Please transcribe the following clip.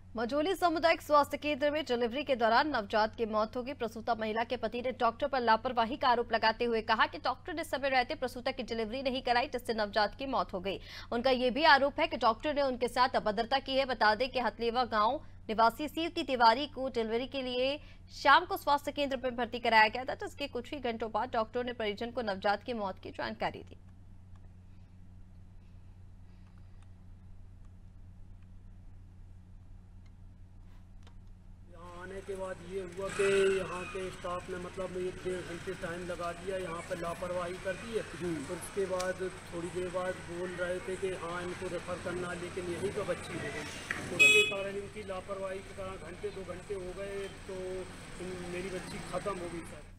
मझौली सामुदायिक स्वास्थ्य केंद्र में डिलीवरी के दौरान नवजात की मौत हो गई। प्रसूता महिला के पति ने डॉक्टर पर लापरवाही का आरोप लगाते हुए कहा कि डॉक्टर ने समय रहते प्रसूता की डिलीवरी नहीं कराई, जिससे नवजात की मौत हो गई। उनका यह भी आरोप है कि डॉक्टर ने उनके साथ अभद्रता की है। बता दें कि हथलेवा गांव निवासी सीरती तिवारी को डिलीवरी के लिए शाम को स्वास्थ्य केंद्र में भर्ती कराया गया था, जिसके कुछ ही घंटों बाद डॉक्टर ने परिजन को नवजात की मौत की जानकारी दी। आने के बाद ये हुआ कि यहाँ के स्टाफ ने मतलब 1-1.5 घंटे टाइम लगा दिया, यहाँ पर लापरवाही कर दी है। तो उसके बाद थोड़ी देर बाद बोल रहे थे कि हाँ इनको रेफ़र करना, लेकिन यहीं पर बच्ची हो गई। उसके कारण इनकी लापरवाही के कारण 1-2 घंटे हो गए तो मेरी बच्ची ख़त्म हो गई सर।